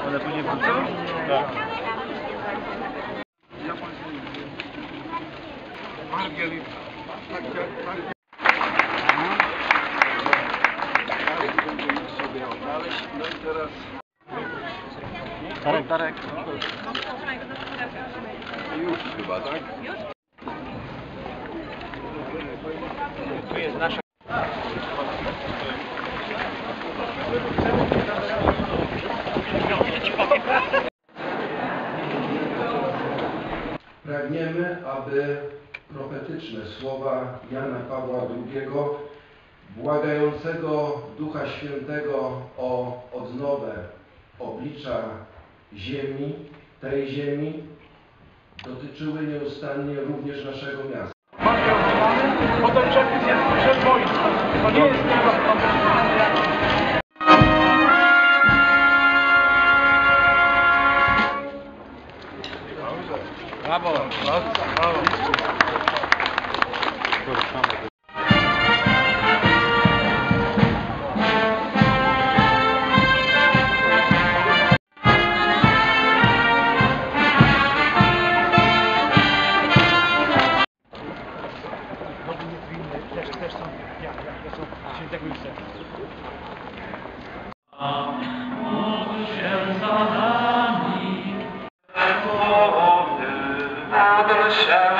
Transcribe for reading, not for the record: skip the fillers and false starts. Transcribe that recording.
Ale później wrócą? Tak. Margelita. Sobie odnaleźć, no i teraz... Darek. Już chyba, tak? Tu jest nasza... Pragniemy, aby profetyczne słowa Jana Pawła II, błagającego Ducha Świętego o odnowę oblicza ziemi, tej ziemi, dotyczyły nieustannie również naszego miasta. Bo ten przepis jest przed wojskiem. To nie jest tego. Brawo! Brawo! Też są, jak są świętego Józefa. Módl się za nami, nadal się